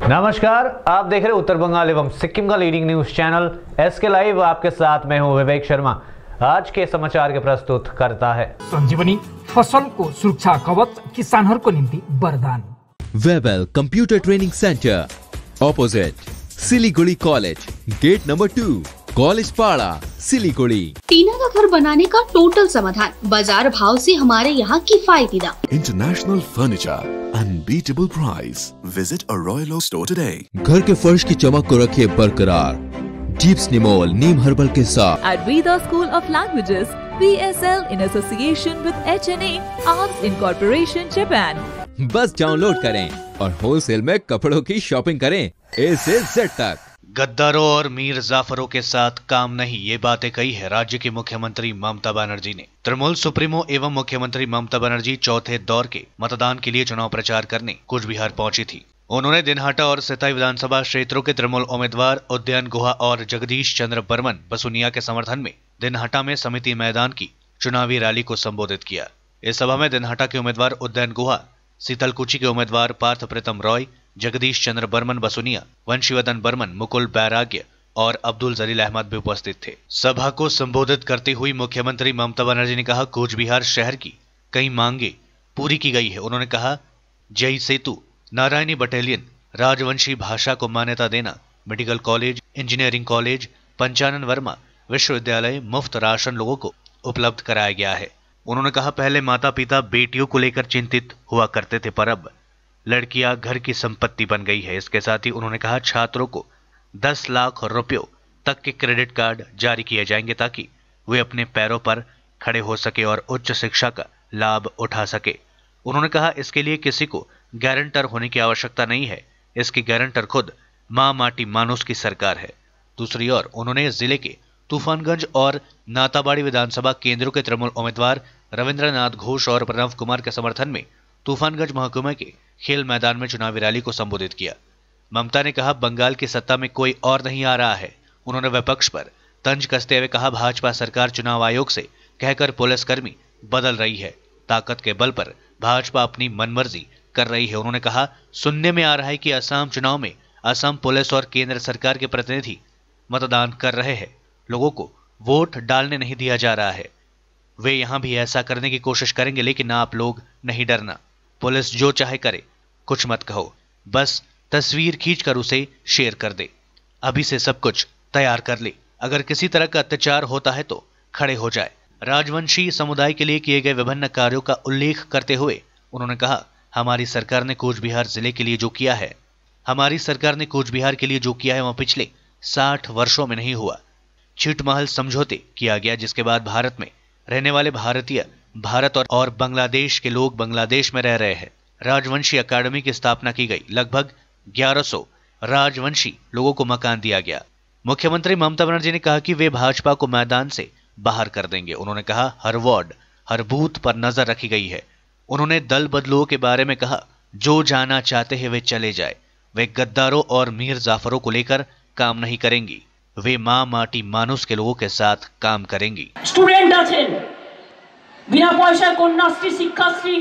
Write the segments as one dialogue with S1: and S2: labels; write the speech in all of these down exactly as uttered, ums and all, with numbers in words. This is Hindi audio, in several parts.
S1: नमस्कार, आप देख रहे उत्तर बंगाल एवं सिक्किम का leading news channel S K live. आपके साथ मैं हूं विवेक शर्मा। आज के समाचार के प्रस्तुत करता है
S2: संजीवनी फसल को सुरक्षा कवच किसानों को निम्ति वरदान।
S3: Webel computer training centre opposite Siliguri college, gate number two, college पाड़ा, सिलीगुड़ी।
S4: टीना का घर बनाने का टोटल समाधान, बाजार भाव से हमारे यहाँ किफायती दाम।
S5: International furniture, unbeatable price. Visit a royal oak store today.
S3: घर के फर्श की चमक को रखिए बरकरार जीप्स निमोल नीम हर्बल के साथ।
S6: At Veda School of Languages, V S L in association with H N A Arms Incorporation Japan।
S3: बस डाउनलोड करें और होलसेल में कपड़ों की शॉपिंग करें ए से जेड तक।
S7: गद्दारों और मीर जाफरों के साथ काम नहीं, ये बातें कही है राज्य की मुख्यमंत्री ममता बनर्जी ने। तृणमूल सुप्रीमो एवं मुख्यमंत्री ममता बनर्जी चौथे दौर के मतदान के लिए चुनाव प्रचार करने कूच बिहार पहुंची थी। उन्होंने दिनहाटा और सिताई विधानसभा क्षेत्रों के तृणमूल उम्मीदवार उद्यान गुहा और जगदीश चंद्र बर्मन बसुनिया के समर्थन में दिनहाटा में समिति मैदान की चुनावी रैली को संबोधित किया। इस सभा में दिनहाटा के उम्मीदवार उद्यान गुहा, शीतलकुची के उम्मीदवार पार्थ प्रीतम रॉय, जगदीश चंद्र बर्मन बसुनिया, वंशीवदन बर्मन, मुकुल बैराग्य और अब्दुल जलील अहमद भी उपस्थित थे। सभा को संबोधित करते हुए मुख्यमंत्री ममता बनर्जी ने कहा, कूच बिहार शहर की कई मांगे पूरी की गई है। उन्होंने कहा, जय सेतु, नारायणी बटालियन, राजवंशी भाषा को मान्यता देना, medical college, engineering college, Panchanan Verma विश्वविद्यालय, मुफ्त राशन लोगों को उपलब्ध कराया गया है। उन्होंने कहा, पहले माता पिता बेटियों को लेकर चिंतित हुआ करते थे, पर अब लड़कियां घर की संपत्ति बन गई है। इसके साथ ही उन्होंने कहा, छात्रों को दस लाख रुपयों तक के क्रेडिट कार्ड जारी किए जाएंगे ताकि वे अपने पैरों पर खड़े हो सके और उच्च शिक्षा का लाभ उठा सके। उन्होंने कहा, इसके लिए किसी को गारंटर होने की आवश्यकता नहीं है, इसकी गारंटर खुद मां माटी मानुस की सरकार है। दूसरी ओर उन्होंने जिले के तूफानगंज और नाताबाड़ी विधानसभा केंद्रों के तृणमूल उम्मीदवार रविंद्रनाथ घोष और प्रणव कुमार के समर्थन में तूफानगंज महकुमे के खेल मैदान में चुनावी रैली को संबोधित किया। ममता ने कहा, बंगाल की सत्ता में कोई और नहीं आ रहा है। उन्होंने विपक्ष पर तंज कसते हुए कहा, भाजपा सरकार चुनाव आयोग से कहकर पुलिसकर्मी बदल रही है। ताकत के बल पर भाजपा अपनी मनमर्जी कर रही है। उन्होंने कहा, सुनने में आ रहा है कि असम चुनाव में असम पुलिस और केंद्र सरकार के प्रतिनिधि मतदान कर रहे हैं, लोगों को वोट डालने नहीं दिया जा रहा है। वे यहां भी ऐसा करने की कोशिश करेंगे, लेकिन आप लोग नहीं डरना। पुलिस जो चाहे करे, कुछ मत कहो, बस तस्वीर खींचकर उसे शेयर कर दे। अभी से सब कुछ तैयार कर ले, अगर किसी तरह का अत्याचार होता है तो खड़े हो जाए। राजवंशी समुदाय के लिए किए गए विभिन्न कार्यों का उल्लेख करते हुए उन्होंने कहा, हमारी सरकार ने कूच बिहार जिले के लिए जो किया है हमारी सरकार ने कूच बिहार के लिए जो किया है वह पिछले साठ वर्षों में नहीं हुआ। छिटमहल समझौते किया गया, जिसके बाद भारत में रहने वाले भारतीय भारत और, और बांग्लादेश के लोग बांग्लादेश में रह रहे हैं। राजवंशी अकादमी की स्थापना की गई, लगभग ग्यारह सौ राजवंशी लोगों को मकान दिया गया। मुख्यमंत्री ममता बनर्जी ने कहा कि वे भाजपा को मैदान से बाहर कर देंगे। उन्होंने कहा, हर वार्ड हर बूथ पर नजर रखी गई है। उन्होंने दल बदलुओं के बारे में कहा, जो जाना चाहते हैं वे चले जाए। वे गद्दारों और मीर जाफरों को लेकर काम नहीं करेंगी, वे मां माटी मानुस के लोगों के साथ काम करेंगी।
S8: स्टूडेंट आছেন, বিনা পয়সায় কন্যাশ্রী, শিক্ষাশ্রী,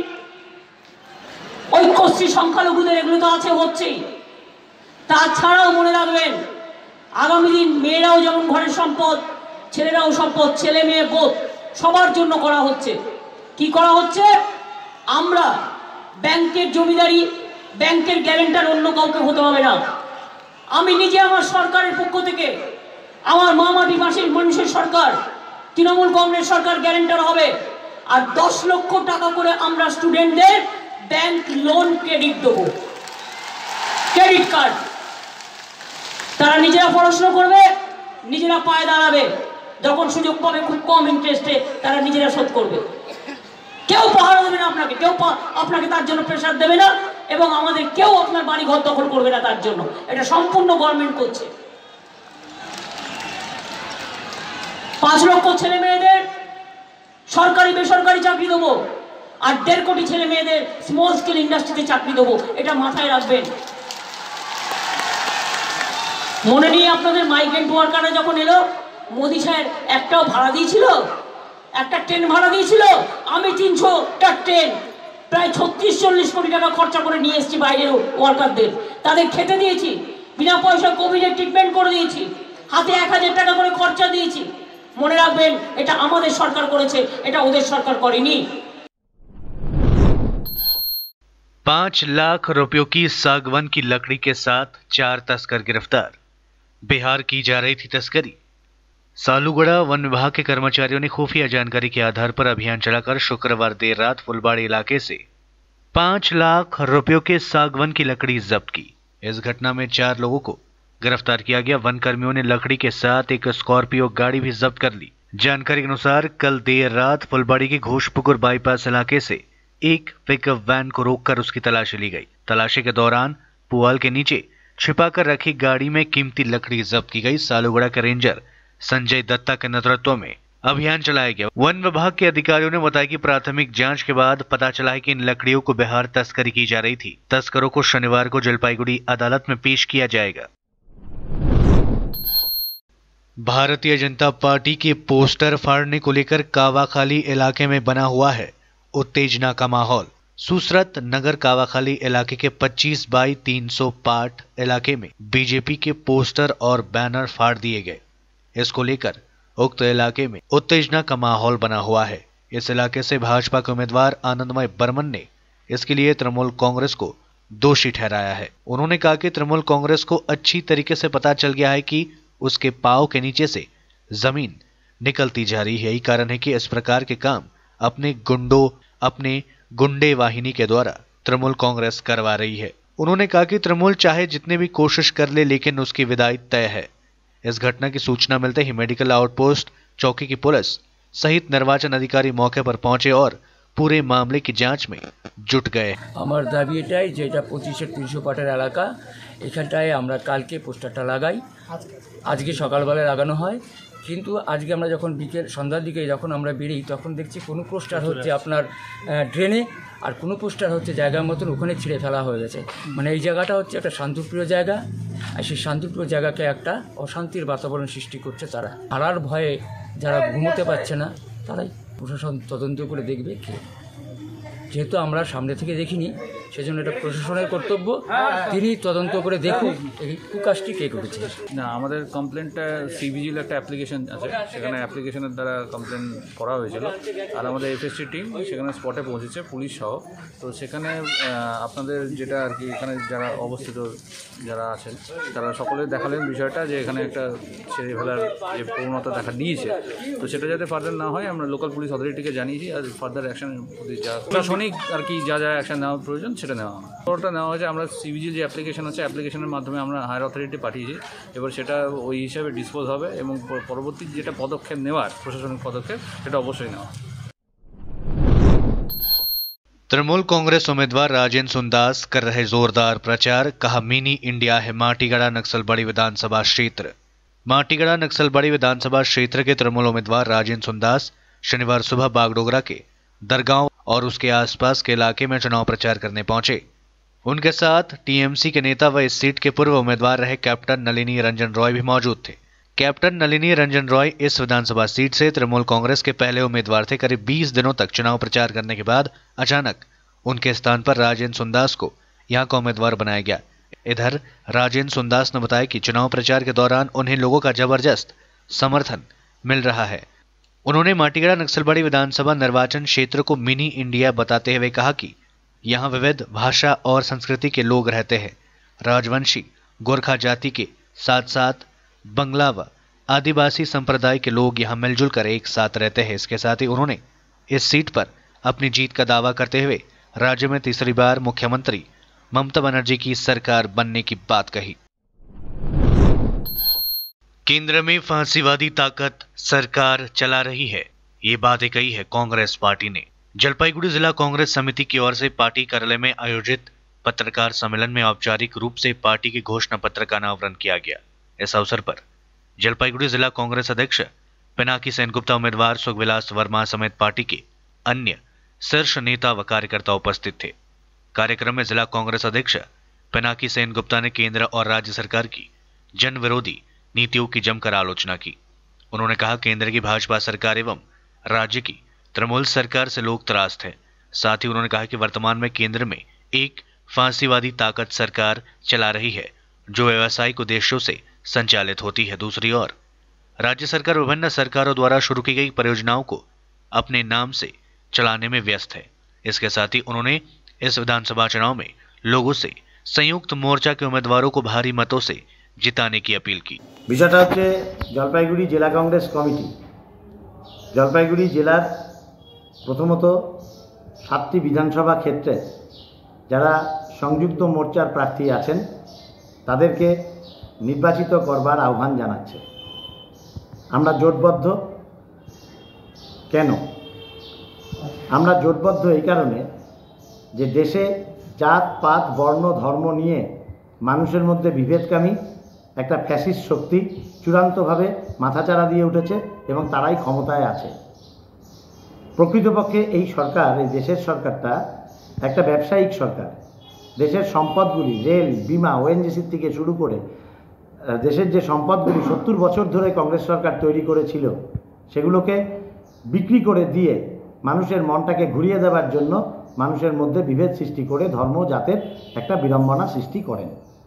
S8: ঐক্যশ্রী, সংখ্যালঘুদের এগুলো তো আছে, হচ্ছেই। তাছাড়াও মনে রাখবেন, আগামী দিন মেয়েরাও যেমন ঘরের সম্পদ, ছেলেরাও সম্পদ, ছেলে মেয়ে বোধ সবার জন্য করা হচ্ছে। কি করা হচ্ছে? আমরা ব্যাংকের জমিদারি, ব্যাংকের গ্যারান্টার অন্য কাউকে হতে হবে না। আমি নিজে আমার সরকারের পক্ষ থেকে, আমার মা মাটি মাসির মানুষের সরকার, তৃণমূল কংগ্রেস সরকার গ্যারান্টার হবে। আর দশ লক্ষ টাকা করে আমরা স্টুডেন্টদের ব্যাংক লোন ক্রেডিট দেবো, ক্রেডিট কার্ড। তারা নিজেরা পড়াশোনা করবে, নিজেরা পায়ে দাঁড়াবে, যখন সুযোগ পাবে খুব কম ইন্টারেস্টে তারা নিজেরা শোধ করবে। কেউ পাহারা দেবে না আপনাকে, কেউ আপনাকে তার জন্য প্রেশার দেবে না, এবং আমাদের কেউ আপনার বাড়ি ঘর দখল করবে না তার জন্য। এটা সম্পূর্ণ গভর্নমেন্ট করছে। পাঁচ লক্ষ ছেলে মেয়েদের সরকারি বেসরকারি চাকরি দেবো, আর দেড় কোটি ছেলে মেয়েদের স্মল স্কেল ইন্ডাস্ট্রিতে চাকরি দেবো। এটা মাথায় রাখবেন। মনে নেই আপনাদের মাইগ্রেন্ট ওয়ার্কাররা যখন এলো, মোদি সাহেব একটাও ভাড়া দিয়েছিল? একটা ট্রেন ভাড়া দিয়েছিল? আমি তিনশোটা ট্রেন প্রায় ছত্রিশ চল্লিশ কোটি টাকা খরচা করে নিয়ে এসেছি বাইরের ওয়ার্কারদের। তাদের খেতে দিয়েছি, বিনা পয়সা কোভিডের ট্রিটমেন্ট করে দিয়েছি, হাতে এক হাজার টাকা করে খরচা দিয়েছি। মনে রাখবেন, এটা আমাদের সরকার করেছে, এটা ওদের সরকার করেনি।
S7: पांच लाख रुपयों की सागवान की लकड़ी के साथ चार तस्कर गिरफ्तार। बिहार की जा रही थी तस्करी। सालूगढ़ा वन विभाग के कर्मचारियों ने खुफिया जानकारी के आधार पर अभियान चलाकर शुक्रवार देर रात फुलबाड़ी इलाके से पांच लाख रुपयों के सागवान की लकड़ी जब्त की। इस घटना में चार लोगों को गिरफ्तार किया गया। वन कर्मियों ने लकड़ी के साथ एक स्कॉर्पियो गाड़ी भी जब्त कर ली। जानकारी के अनुसार कल देर रात फुलबाड़ी के घोषपुकुर बाईपास इलाके से एक पिकअप वैन को रोककर उसकी तलाशी ली गई। तलाशी के दौरान पुआल के नीचे छिपाकर रखी गाड़ी में कीमती लकड़ी जब्त की गई। सालूगढ़ा के रेंजर संजय दत्ता के नेतृत्व में अभियान चलाया गया। वन विभाग के अधिकारियों ने बताया कि प्राथमिक जांच के बाद पता चला है कि इन लकड़ियों को बिहार तस्करी की जा रही थी। तस्करों को शनिवार को जलपाईगुड़ी अदालत में पेश किया जाएगा। भारतीय जनता पार्टी के पोस्टर फाड़ने को लेकर कावाखाली इलाके में बना हुआ है उत्तेजना का माहौल। सूसरत नगर कावाखाली इलाके के पच्चीस बाई तीन सौ पाठ इलाके में बीजेपी के पोस्टर और बैनर फाड़ दिए गए। इसको लेकर उक्त इलाके में उत्तेजना का माहौल बना हुआ है। इस इलाके से भाजपा के उम्मीदवार आनंदमय बर्मन ने इसके लिए तृणमूल कांग्रेस को दोषी ठहराया है। उन्होंने कहा कि तृणमूल कांग्रेस को अच्छी तरीके से पता चल गया है कि उसके पांव के नीचे से जमीन निकलती जा रही है। यही कारण है कि इस प्रकार के काम अपने गुंडों अपने गुंडे वाहिनी के द्वारा तृणमूल कांग्रेस करवा रही है। उन्होंने कहा कि तृणमूल चाहे जितने भी कोशिश कर ले, लेकिन उसकी विदाई तय है। इस घटना की सूचना मिलते ही मेडिकल आउटपोस्ट चौकी की पुलिस सहित निर्वाचन अधिकारी मौके पर पहुंचे और पूरे मामले की जांच में जुट गए।
S9: আমার দাবি এটাই যে এটা পঁচিশের তিনশো পাটের এলাকা, এখানটায় আমরা কালকে পোস্টারটা লাগাই, আজকে সকালবেলা লাগানো হয়, কিন্তু আজকে আমরা যখন বিকেল সন্ধ্যার দিকে যখন আমরা বেরিয়ে তখন দেখছি কোনো পোস্টার হচ্ছে আপনার ড্রেনে আর কোনো পোস্টার হচ্ছে জায়গার মতন ওখানে ছিঁড়ে ফেলা হয়ে গেছে। মানে এই জায়গাটা হচ্ছে একটা শান্তিপ্রিয় জায়গা, আর সেই শান্তিপ্রিয় জায়গাকে একটা অশান্তির বাতাবরণ সৃষ্টি করছে তারা। হারার ভয়ে যারা ঘুমোতে পারছে না তারাই প্রশাসন তদন্ত করে দেখবে কে, যেহেতু আমরা সামনে থেকে দেখিনি সেজন্য এটা প্রশাসনের কর্তব্য, তিনি তদন্ত করে দেখুন এই কুকাজটি কে করেছে।
S10: না, আমাদের কমপ্লেনটা সিভিজিল একটা অ্যাপ্লিকেশন আছে, সেখানে অ্যাপ্লিকেশনের দ্বারা কমপ্লেন করা হয়েছিল, আর আমাদের এফএসসি টিম সেখানে স্পটে পৌঁছেছে পুলিশ সহ। তো সেখানে আপনাদের যেটা আর কি এখানে যারা অবস্থিত যারা আছেন তারা সকলে দেখালেন বিষয়টা যে এখানে একটা ছেড়ে ফেলার যে প্রবণতা দেখা দিয়েছে, তো সেটা যাতে ফার্দার না হয় আমরা লোকাল পুলিশ অথরিটিকে জানিয়েছি, আর ফার্দার অ্যাকশনের প্রতি যা প্রশাসনিক আর কি যা যা অ্যাকশন নেওয়া প্রয়োজন সেটা নেওয়া হয়। ওটা নেওয়া হয়েছে, আমরা সিভিজিল যে অ্যাপ্লিকেশন আছে অ্যাপ্লিকেশনের মাধ্যমে আমরা হায়ার অথরিটি পাঠিয়েছি, এবার সেটা ওই হিসাবে ডিসপোজ হবে এবং পরবর্তী যেটা পদক্ষেপ নেওয়ার প্রশাসনিক পদক্ষেপ সেটা অবশ্যই নেওয়া।
S7: तृणमूल कांग्रेस उम्मीदवार राजेंद्र सुंदास कर रहे जोरदार प्रचार। कहा मिनी इंडिया है माटीगढ़ा नक्सलबाड़ी विधानसभा क्षेत्र। माटीगढ़ा नक्सलबाड़ी विधानसभा क्षेत्र के तृणमूल उम्मीदवार राजेंद्र सुंदास शनिवार सुबह बागडोगरा के दरगांव और उसके आसपास के इलाके में चुनाव प्रचार करने पहुंचे। उनके साथ टीएमसी के नेता व इस सीट के पूर्व उम्मीदवार रहे कैप्टन नलिनी रंजन रॉय भी मौजूद थे। कैप्टन नलिनी रंजन रॉय इस विधानसभा सीट से तृणमूल कांग्रेस के पहले उम्मीदवार थे। करीब बीस दिनों तक चुनाव प्रचार करने के बाद अचानक उनके स्थान पर राजेंद्र सुंदास को यहां का उम्मीदवार बनाया गया। इधर राजेंद्र सुंदास ने बताया कि चुनाव प्रचार के दौरान उन्हें लोगों का जबरदस्त समर्थन मिल रहा है। उन्होंने माटीगढ़ा नक्सलबाड़ी विधानसभा निर्वाचन क्षेत्र को मिनी इंडिया बताते हुए कहा कि यहाँ विविध भाषा और संस्कृति के लोग रहते हैं। राजवंशी गोरखा जाति के साथ साथ बंगला व आदिवासी संप्रदाय के लोग यहाँ मिलजुल कर एक साथ रहते हैं। इसके साथ ही उन्होंने इस सीट पर अपनी जीत का दावा करते हुए राज्य में तीसरी बार मुख्यमंत्री ममता बनर्जी की सरकार बनने की बात कही। केंद्र में फांसीवादी ताकत सरकार चला रही है, ये बातें कही है कांग्रेस पार्टी ने। जलपाईगुड़ी जिला कांग्रेस समिति की ओर से पार्टी कार्यालय में आयोजित पत्रकार सम्मेलन में औपचारिक रूप से पार्टी के घोषणा पत्र का अनावरण किया गया। इस अवसर पर जलपाईगुड़ी जिला कांग्रेस अध्यक्ष पिनाकी सेनगुप्ता, उम्मीदवार सुखविलास वर्मा समेत पार्टी के अन्य शीर्ष नेता व कार्यकर्ता उपस्थित थे। कार्यक्रम में जिला कांग्रेस अध्यक्ष पिनाकी सेनगुप्ता ने केंद्र और राज्य सरकार की जन विरोधी नीतियों की जमकर आलोचना की। उन्होंने कहा केंद्र की भाजपा सरकार एवं राज्य की तृणमूल सरकार से लोग त्रास्त हैं। साथ ही उन्होंने कहा कि वर्तमान में केंद्र में एक फांसीवादी ताकत सरकार चला रही है, जो व्यवसायिक उद्देश्यों से संचालित होती है। दूसरी ओर राज्य सरकार विभिन्न सरकारों द्वारा शुरू की गई परियोजनाओं को अपने नाम से चलाने में व्यस्त है। इसके साथ ही उन्होंने इस विधानसभा चुनाव में लोगों से संयुक्त मोर्चा के उम्मीदवारों को भारी मतों से जिताने की अपील की।
S11: বিষয়টা হচ্ছে জলপাইগুড়ি জেলা কংগ্রেস কমিটি জলপাইগুড়ি জেলার প্রথমত সাতটি বিধানসভা ক্ষেত্রে যারা সংযুক্ত মোর্চার প্রার্থী আছেন তাদেরকে নির্বাচিত করবার আহ্বান জানাচ্ছে। আমরা জোটবদ্ধ কেন? আমরা জোটবদ্ধ এই কারণে যে দেশে জাত পাত বর্ণ ধর্ম নিয়ে মানুষের মধ্যে বিভেদকামী একটা ফ্যাসিস্ট শক্তি চূড়ান্তভাবে মাথাচাড়া দিয়ে উঠেছে এবং তারাই ক্ষমতায় আছে। প্রকৃতপক্ষে এই সরকার, এই দেশের সরকারটা একটা ব্যবসায়িক সরকার। দেশের সম্পদগুলি রেল, বিমা, ওএনজিসি থেকে শুরু করে দেশের যে সম্পদগুলি সত্তর বছর ধরে কংগ্রেস সরকার তৈরি করেছিল সেগুলোকে বিক্রি করে দিয়ে মানুষের মনটাকে ঘুরিয়ে দেওয়ার জন্য মানুষের মধ্যে বিভেদ সৃষ্টি করে ধর্ম জাতের একটা বিড়ম্বনা সৃষ্টি করেন।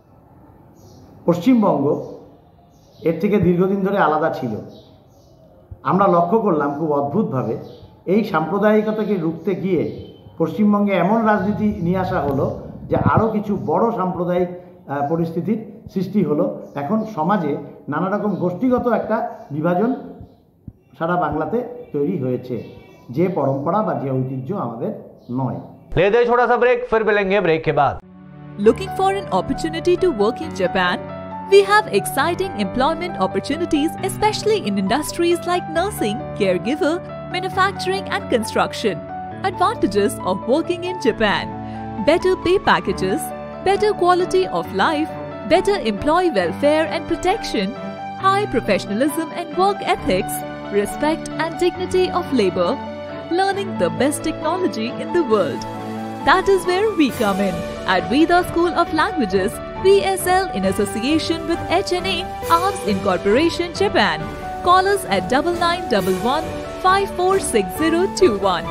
S11: পশ্চিমবঙ্গ এর থেকে দীর্ঘদিন ধরে আলাদা ছিল। আমরা লক্ষ্য করলাম খুব অদ্ভুতভাবে এই সাম্প্রদায়িকতাকে রুখতে গিয়ে পশ্চিমবঙ্গে এমন রাজনীতি নিয়ে আসা হলো যে আরও কিছু বড় সাম্প্রদায়িক পরিস্থিতির সৃষ্টি হলো। এখন সমাজে নানা রকম গোষ্ঠীগত একটা বিভাজন সারা বাংলাতে তৈরি হয়েছে, যে পরম্পরা বা যে ঐতিহ্য আমাদের নয়।
S1: ले दे छोटा सा ब्रेक, फिर मिलेंगे ब्रेक के बाद।
S6: Looking for an opportunity to work in Japan? We have exciting employment opportunities, especially in industries like nursing, caregiver, manufacturing and construction. Advantages of working in Japan: better pay packages, better quality of life, better employee welfare and protection, high professionalism and work ethics, respect and dignity of labor, learning the best technology in the world. That is where we come in at Veda School of Languages, V S L in association with H N A Arms Incorporation, Japan. Call us at double nine double one five four six zero two one.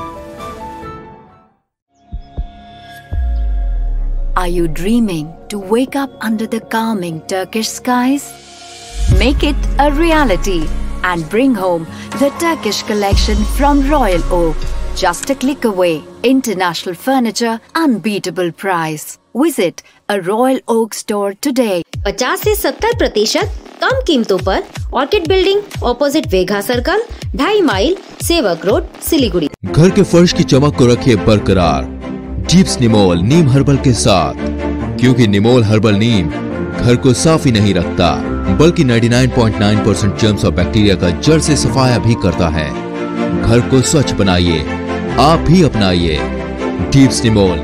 S12: Are you dreaming to wake up under the calming Turkish skies? Make it a reality and bring home the Turkish collection from Royal Oak. Just a click away. International furniture, unbeatable price. Visit a Royal Oak store today.
S13: पचास से सत्तर प्रतिशत कम कीमतों पर orchid building, opposite Vega circle, ढाई माइल, सेवक रोड, सिलीगुड़ी।
S3: घर के फर्श की चमक को रखिए बरकरार डीप्स निमोल नीम हर्बल के साथ, क्योंकि निमोल हर्बल नीम घर को साफ ही नहीं रखता बल्कि निन्यानवे पॉइंट नौ परसेंट जर्म्स और बैक्टीरिया का जड़ से सफाया भी करता है। घर को स्वच्छ बनाइए, आप भी अपनाइए डीप्स निमोल।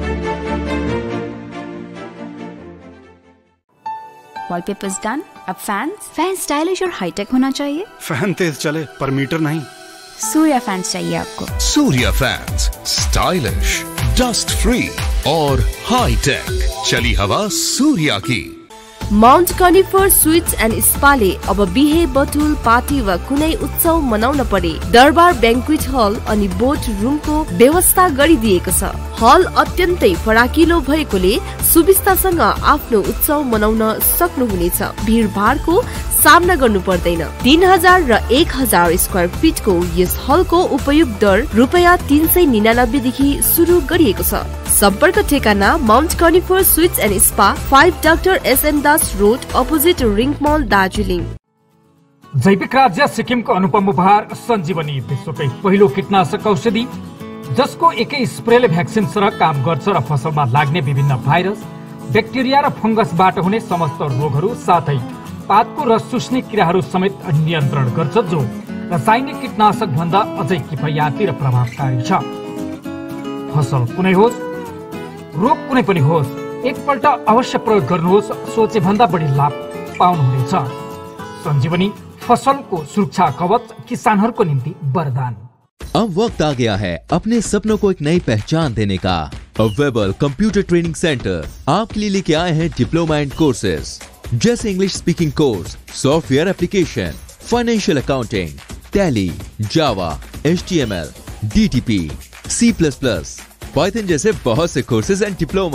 S12: Wallpapers done. अब फैन फैन स्टाइलिश और हाईटेक होना चाहिए।
S14: फैन तेज चले पर मीटर नहीं।
S12: सूर्या फैंस चाहिए आपको।
S15: Surya fans stylish, dust free और हाई टेक। चली हवा सूर्या की।
S16: माउन्ट कनिफर स्वीट्स एन्ड स्पाले अब बिहे बटुल पार्टी वा कुनै उत्सव मनाउन परे दरबार बैंक्वेट हल अनि बोट रुमको व्यवस्था गरिदिएको छ। हल अत्यन्तै फराकिलो भएकोले सुविस्तासँग आफ्नो उत्सव मनाउन सक्नुहुनेछ। भीडभाडको सामना गर्नु पर्दैन। तीन हजार र एक हजार स्क्वायर फिटको यस हलको उपयोग दर रुपियाँ तीन सय निनानब्बे देखि सुरु गरिएको छ। सम्पर्क ठेगाना mount conifer suites and spa, five doctor S M Das road, opposite ring mall, Darjeeling.
S2: जैविक राज्य सिक्किमको अनुपम उपहार सञ्जीवनी, विश्वकै पहिलो कीटनाशक औषधि जसको एकै स्प्रेले भ्याक्सिन सरह काम गर्छ र फसलमा लाग्ने विभिन्न भाइरस, ब्याक्टेरिया र फंगसबाट हुने समस्त रोगहरू साथै पातको रस चुस्ने किराहरू समेत नियन्त्रण गर्छ, जो रासायनिक कीटनाशक भन्दा अझै किफायती र प्रभावकारी छ। फसल कुनै होस्, रोग कुनै पनि होस्, एकपल्ट अवश्य प्रयोग गर्नुहोस्, सोचे भन्दा बढी लाभ पाउनुहुनेछ। सञ्जीवनी फसलको सुरक्षा कवच, किसानहरूको निम्ति वरदान।
S3: अब वक्त आ गया है अपने सपनों को एक नई पहचान देने का। अवेलेबल कंप्यूटर ट्रेनिंग सेंटर आपके लिए लेके आए हैं डिप्लोमा एंड कोर्सेज जैसे English speaking course, software application, financial accounting, tally, java, H T M L, D T P, C plus plus, python जैसे बहुत से कोर्सेज एंड डिप्लोमा।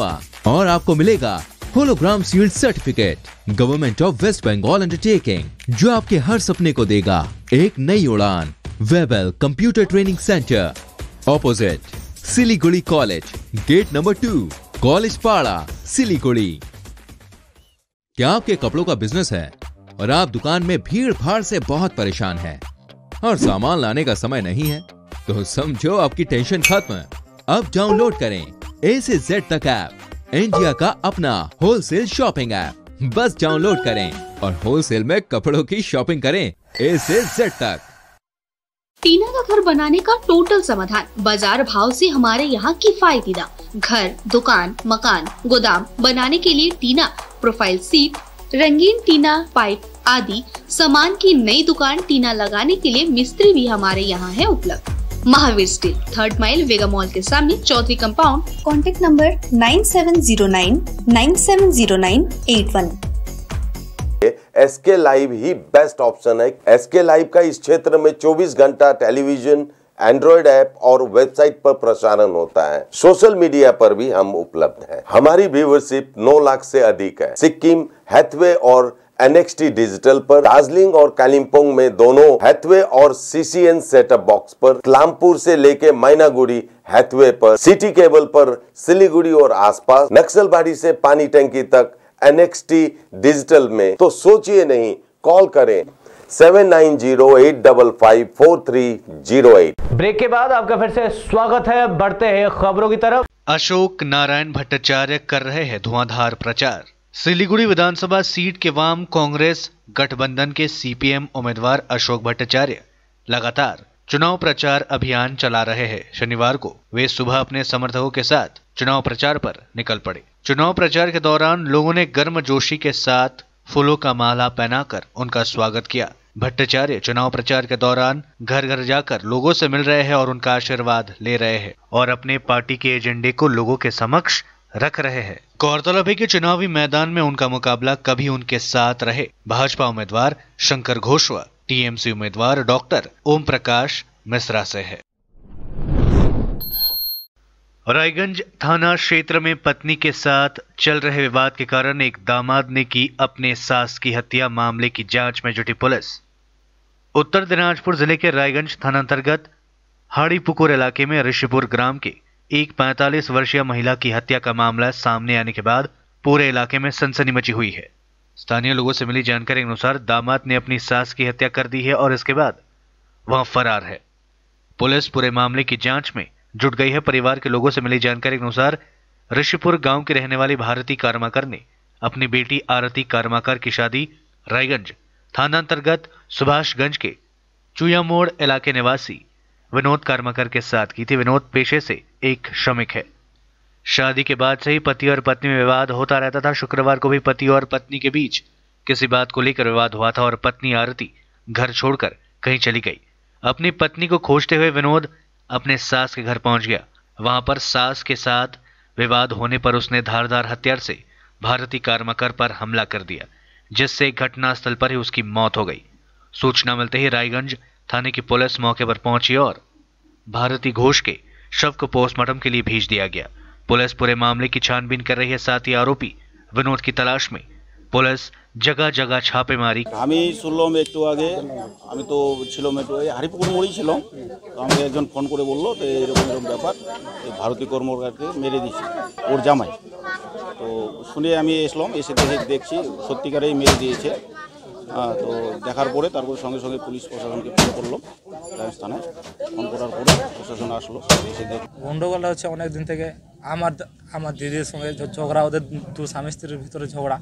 S3: और आपको मिलेगा hologram sealed certificate government of West Bengal undertaking, जो आपके हर सपने को देगा एक नई उड़ान। Webel computer training centre, opposite Siliguri college, gate number two, college पाड़ा, सिलीगुड़ी। क्या आपके कपड़ों का बिजनेस है और आप दुकान में भीड़ भाड़ से बहुत परेशान हैं और सामान लाने का समय नहीं है? तो समझो आपकी टेंशन खत्म। अब डाउनलोड करें ए से जेड तक ऐप, इंडिया का अपना होलसेल शॉपिंग ऐप। बस डाउनलोड करें और होलसेल में कपड़ों की शॉपिंग करें ए से जेड तक।
S4: टीना का घर बनाने का टोटल समाधान, बाजार भाव से हमारे यहाँ किफायती दाम। घर, दुकान, मकान, गोदाम बनाने के लिए टीना, प्रोफाइल सीट, रंगीन टीना, पाइप आदि सामान की नई दुकान टीना लगाने के लिए मिस्त्री भी हमारे यहाँ है उपलब्ध। Mahavir steel, third mile, Vega mall के सामने, Chaudhary compound.
S17: Contact number nine seven zero nine nine seven zero nine eight one.
S18: SK live ही बेस्ट ऑप्शन है। एसके लाइव का इस क्षेत्र में चौबीस घंटा टेलीविजन, एंड्रॉइड ऐप और वेबसाइट पर प्रसारण होता है। सोशल मीडिया पर भी हम उपलब्ध हैं। हमारी व्यूवरशिप नौ लाख से अधिक है। सिक्किम, हैथवे और एनएक्सटी डिजिटल पर, दार्जिलिंग और कालिम्पोंग में दोनों हैथवे और सीसीएन सेटअप बॉक्स पर, क्लामपुर से लेके मैनागुड़ी हैथवे पर, सिटी केबल पर, सिलीगुड़ी और आसपास, नक्सलबाड़ी से पानी टंकी तक एनएक्सटी डिजिटल में। तो सोचिए नहीं, कॉल करें seven nine zero eight five five four three zero eight.
S1: Break के बाद आपका फिर से स्वागत है। बढ़ते हैं खबरों की तरफ।
S7: अशोक नारायण भट्टाचार्य कर रहे हैं धुआंधार प्रचार। सिलीगुड़ी विधानसभा सीट के वाम कांग्रेस गठबंधन के सीपीएम उम्मीदवार अशोक भट्टाचार्य लगातार चुनाव प्रचार अभियान चला रहे हैं। शनिवार को वे सुबह अपने समर्थकों के साथ चुनाव प्रचार पर निकल पड़े। चुनाव प्रचार के दौरान लोगों ने गर्मजोशी के साथ फूलों का माला पहनाकर उनका स्वागत किया। भट्टाचार्य चुनाव प्रचार के दौरान घर घर जाकर लोगों से मिल रहे हैं और उनका आशीर्वाद ले रहे हैं और अपने पार्टी के एजेंडे को लोगों के समक्ष रख रहे हैं। गौरतलब है कि चुनावी मैदान में उनका मुकाबला कभी उनके साथ रहे भाजपा उम्मीदवार शंकर घोष व टीएमसी उम्मीदवार डॉक्टर ओम प्रकाश मिश्रा से है। रायगंज थाना क्षेत्र में पत्नी के साथ चल रहे विवाद के कारण एक दामाद ने की अपने सास की हत्या। मामले की जांच में जुटी पुलिस। उत्तर दिनाजपुर जिले के रायगंज थाना अंतर्गत हाड़ीपुकुर इलाके में ऋषिपुर ग्राम के एक पैंतालीस वर्षीय महिला की हत्या का मामला सामने आने के बाद पूरे इलाके में सनसनी मची हुई है। स्थानीय लोगों से मिली जानकारी के अनुसार दामाद ने अपनी सास की हत्या कर दी है और इसके बाद वह फरार है। पुलिस पूरे मामले की जांच में जुट गई है। परिवार के लोगों से मिली जानकारी के अनुसार ऋषिपुर गांव की रहने वाली भारती कारमाकर ने अपनी बेटी आरती कारमाकर की शादी रायगंज थाना अंतर्गत सुभाषगंज के चुया मोड़ इलाके निवासी विनोद कारमाकर के साथ की थी। विनोद पेशे से एक श्रमिक है। शादी के बाद से ही पति और पत्नी में विवाद होता रहता था। शुक्रवार को भी पति और पत्नी के बीच किसी बात को लेकर विवाद हुआ था और पत्नी आरती घर छोड़कर कहीं चली गई। अपनी पत्नी को खोजते हुए विनोद अपने सास के घर पहुंच गया। वहां पर सास के साथ विवाद होने पर उसने धारदार हथियार से भारती कारमाकर पर हमला कर दिया, जिससे घटनास्थल पर ही उसकी मौत हो गई। सूचना मिलते ही रायगंज थाने की पुलिस मौके पर पहुंची और भारती घोष के शव को पोस्टमार्टम के लिए भेज दिया गया। पुलिस पूरे मामले की छानबीन कर रही है। साथ ही आरोपी विनोद की तलाश में पुलिस जगह जगह छापेमारी।
S19: আমি শুনলাম একটু আগে, আমি তো ছিলাম একটু হারিপুকুর মোড়েই ছিলাম, তো আমাকে একজন ফোন করে বললো তো এরকম এরকম ব্যাপার, ভারতী কর্মকারকে মেরে দিয়েছে ওর জামাই। তো শুনে আমি এসলাম, এসে দেখে দেখছি সত্যিকারেই মেরে দিয়েছে। হ্যাঁ, তো দেখার পরে তারপর সঙ্গে সঙ্গে পুলিশ প্রশাসনকে ফোন করলাম, রায়গঞ্জ থানায় ফোন করার পরে প্রশাসন আসলো, এসে দেখ।
S20: গন্ডগোলটা হচ্ছে অনেক দিন থেকে আমার আমার দিদির সঙ্গে ঝগড়া, ওদের দু স্বামী স্ত্রীর ভিতরে ঝগড়া,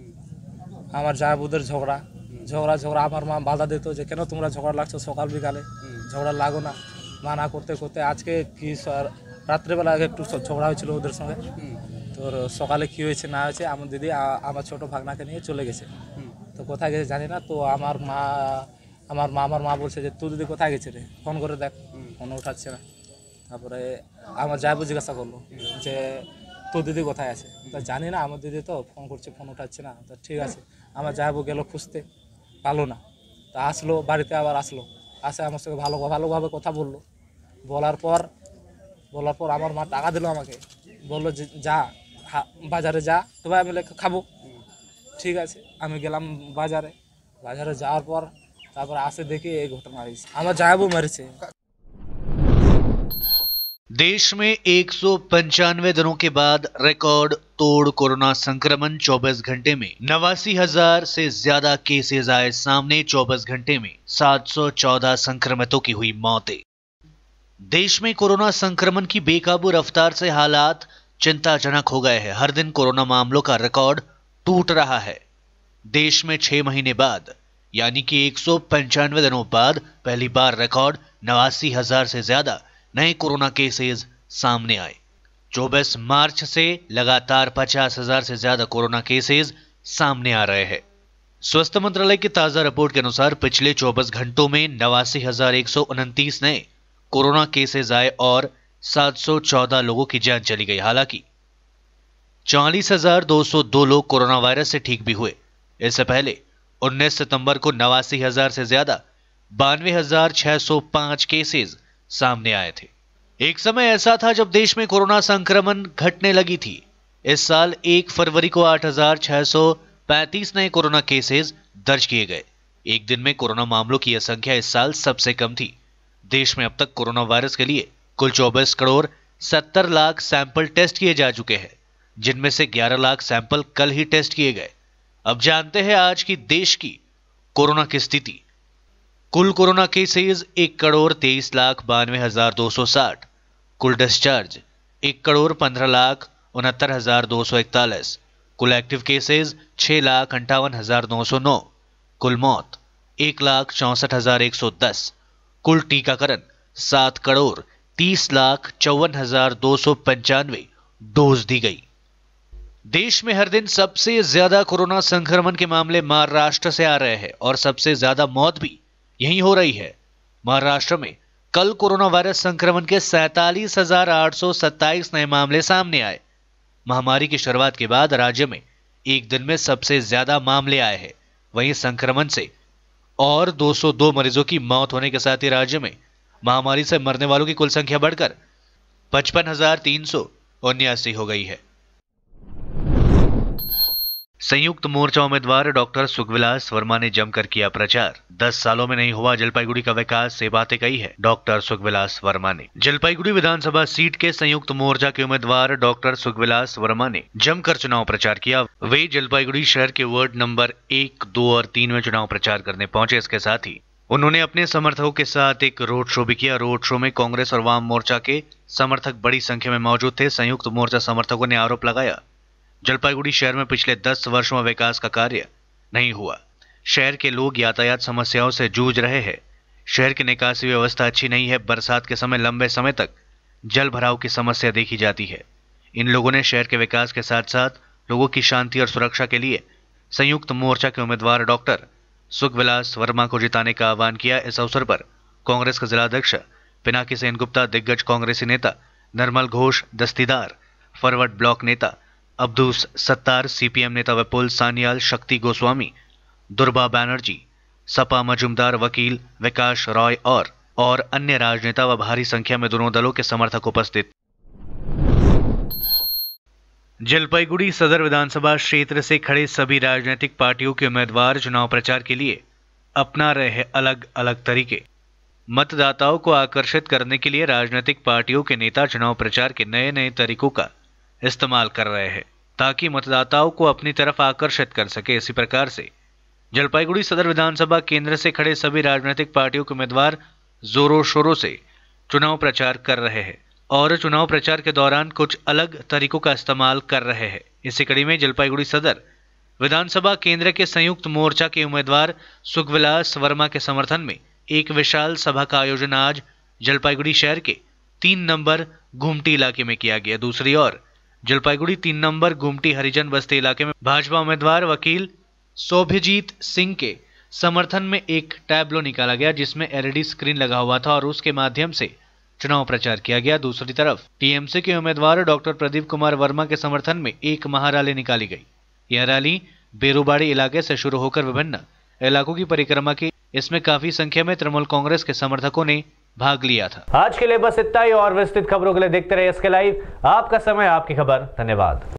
S20: আমার জায়বুদের ঝগড়া ঝগড়া ঝগড়া আমার মা বাধা দিত যে কেন তোমরা ঝগড়া লাগছো, সকাল বিকালে ঝগড়া লাগো না, মানা করতে করতে আজকে কি রাত্রেবেলা আগে একটু ঝগড়া হয়েছিল ওদের সঙ্গে। তোর সকালে কী হয়েছে না হয়েছে আমার দিদি আমার ছোটো ভাগনাকে নিয়ে চলে গেছে। তো কোথায় গেছে জানি না। তো আমার মা আমার মা আমার মা বলছে যে তুই দিদি কোথায় গেছে রে, ফোন করে দেখ, ফোন উঠাচ্ছে না। তারপরে আমার জায়বু জিজ্ঞাসা করলো যে তোর দিদি কোথায় আছে। তা জানি না, আমার দিদি তো ফোন করছে, ফোন উঠাচ্ছে না। তা ঠিক আছে, আমার জায়বু গেল খুঁজতে, পালো না। তা আসলো বাড়িতে, আবার আসলো, আসে আমার সঙ্গে ভালো ভালোভাবে কথা বললো। বলার পর বলার পর আমার মা টাকা দিল আমাকে, বললো যে যা বাজারে যা তবে আমি খাবো ঠিক আছে আমি গেলাম বাজারে বাজারে যাওয়ার পর তারপর আসে দেখি এই ঘটনা হয়েছে আমার জায়াবু মরেছে।
S7: देश में एक सौ पंचानवे दिनों के बाद रिकॉर्ड तोड़ कोरोना संक्रमण चौबीस घंटे में नवासी हजार से ज्यादा केसेस आए सामने। चौबीस घंटे में सात सौ चौदह संक्रमितों की हुई मौतें। देश में कोरोना संक्रमण की बेकाबू रफ्तार से हालात चिंताजनक हो गए हैं। हर दिन कोरोना मामलों का रिकॉर्ड टूट रहा है। देश में छह महीने बाद यानी कि एक सौ पंचानवे दिनों बाद पहली बार रिकॉर्ड नवासी हजार से ज्यादा नए कोरोना केसेस सामने आए। चौबीस मार्च से लगातार पचास हजार से ज्यादा कोरोना केसेस सामने आ रहे हैं। स्वास्थ्य मंत्रालय की ताजा रिपोर्ट के अनुसार पिछले चौबीस घंटों में नवासी हजार एक सौ उनतीस नए कोरोना केसेस आए और सात सौ चौदह लोगों की जान चली गई। हालांकि चालीस हजार दो सौ दो लोग कोरोना वायरस से ठीक भी हुए। इससे पहले उन्नीस सितंबर को नवासी हजार से ज्यादा बानवे हजार छह सौ पांच केसेस सामने आए थे। एक समय ऐसा था जब देश में कोरोना संक्रमण घटने लगी थी। इस साल एक फरवरी को आठ हजार छह सौ पैंतीस नए कोरोना केसेस दर्ज किए गए। एक दिन में कोरोना मामलों की यह संख्या इस साल सबसे कम थी। देश में अब तक कोरोना वायरस के लिए कुल चौबीस करोड़ सत्तर लाख सैंपल टेस्ट किए जा चुके हैं, जिनमें से ग्यारह लाख सैंपल कल ही टेस्ट किए गए। अब जानते हैं आज की देश की कोरोना की स्थिति। कुल कोरोना केसेस एक करोड़ तेईस लाख बानवे हजार दो सौ साठ, कुल डिस्चार्ज एक करोड़ पंद्रह लाख उनहत्तर हजार दो सौ इकतालीस, कुल एक्टिव केसेस छह लाख अंठावन हजार नौ सौ नौ, कुल मौत एक लाख चौसठ हजार एक सौ दस, कुल टीकाकरण सात करोड़ तीस लाख चौवन हजार दो सौ पंचानवे डोज दी गई। देश में हर दिन सबसे ज्यादा कोरोना संक्रमण के मामले महाराष्ट्र से आ रहे हैं और सबसे ज्यादा मौत भी यही हो रही है। महाराष्ट्र में कल कोरोना वायरस संक्रमण के सैतालीस हजार आठ सौ सत्ताईस नए मामले सामने आए। महामारी की शुरुआत के बाद राज्य में एक दिन में सबसे ज्यादा मामले आए हैं। वहीं संक्रमण से और दो सौ दो मरीजों की मौत होने के साथ ही राज्य में महामारी से मरने वालों की कुल संख्या बढ़कर पचपन हजार तीन सौ उन्यासी हो गई है। संयुक्त मोर्चा उम्मीदवार डॉक्टर सुखविलास वर्मा ने जमकर किया प्रचार। दस सालों में नहीं हुआ जलपाईगुड़ी का विकास, से बातें कही है डॉक्टर सुखविलास वर्मा ने। जलपाईगुड़ी विधानसभा सीट के संयुक्त मोर्चा के उम्मीदवार डॉक्टर सुखविलास वर्मा ने जमकर चुनाव प्रचार किया। वे जलपाईगुड़ी शहर के वार्ड नंबर एक, दो और तीन में चुनाव प्रचार करने पहुंचे। इसके साथ ही उन्होंने अपने समर्थकों के साथ एक रोड शो भी किया। रोड शो में कांग्रेस और वाम मोर्चा के समर्थक बड़ी संख्या में मौजूद थे। संयुक्त मोर्चा समर्थकों ने आरोप लगाया जलपाईगुड़ी शहर में पिछले दस वर्षों में विकास का कार्य नहीं हुआ। शहर के लोग यातायात समस्याओं से जूझ रहे हैं। शहर की निकासी व्यवस्था अच्छी नहीं है। बरसात के समय लंबे समय तक जल भराव की समस्या देखी जाती है। इन लोगों ने शहर के विकास के साथ साथ लोगों की शांति और सुरक्षा के लिए संयुक्त मोर्चा के उम्मीदवार डॉक्टर सुखविलास वर्मा को जिताने का आह्वान किया। इस अवसर पर कांग्रेस के जिलाध्यक्ष पिनाकी सेन गुप्ता, दिग्गज कांग्रेसी नेता नरमल घोष, दस्तीदार फॉरवर्ड ब्लॉक नेता अब्दुस सत्तार, सीपीएम नेता विपुल सान्याल, शक्ति गोस्वामी, दुर्बा बैनर्जी, सपा मजुमदार, वकील विकास रॉय और और अन्य राजनेता व भारी संख्या में दोनों दलों के समर्थक उपस्थित। जलपाईगुड़ी सदर विधानसभा क्षेत्र से खड़े सभी राजनीतिक पार्टियों के उम्मीदवार चुनाव प्रचार के लिए अपना रहे हैं अलग अलग तरीके। मतदाताओं को आकर्षित करने के लिए राजनीतिक पार्टियों के नेता चुनाव प्रचार के नए नए तरीकों का इस्तेमाल कर रहे हैं ताकि मतदाताओं को अपनी तरफ आकर्षित कर सके। इसी प्रकार से जलपाईगुड़ी सदर विधानसभा केंद्र से खड़े सभी राजनीतिक पार्टियों के उम्मीदवार जोरों शोरों से चुनाव प्रचार कर रहे हैं और चुनाव प्रचार के दौरान कुछ अलग तरीकों का इस्तेमाल कर रहे हैं। इसी कड़ी में जलपाईगुड़ी सदर विधानसभा केंद्र के संयुक्त मोर्चा के उम्मीदवार सुखविलास वर्मा के समर्थन में एक विशाल सभा का आयोजन आज जलपाईगुड़ी शहर के तीन नंबर घुमटी इलाके में किया गया। दूसरी ओर जलपाईगुड़ी तीन नंबर घुमटी हरिजन बस्ती इलाके में भाजपा उम्मीदवार वकील सौभ्यजीत सिंह के समर्थन में एक टैबलो निकाला गया जिसमें एलईडी स्क्रीन लगा हुआ था और उसके माध्यम से चुनाव प्रचार किया गया। दूसरी तरफ टीएमसी के उम्मीदवार डॉक्टर प्रदीप कुमार वर्मा के समर्थन में एक महारैली निकाली गई। यह रैली बेरुबाड़ी इलाके से शुरू होकर विभिन्न इलाकों की परिक्रमा की। इसमें काफी संख्या में तृणमूल कांग्रेस के समर्थकों ने भाग लिया था।
S1: आज के लिए बस इतना ही और विस्तृत खबरों के लिए देखते रहिए एसके लाइव। आपका समय, आपकी खबर। धन्यवाद।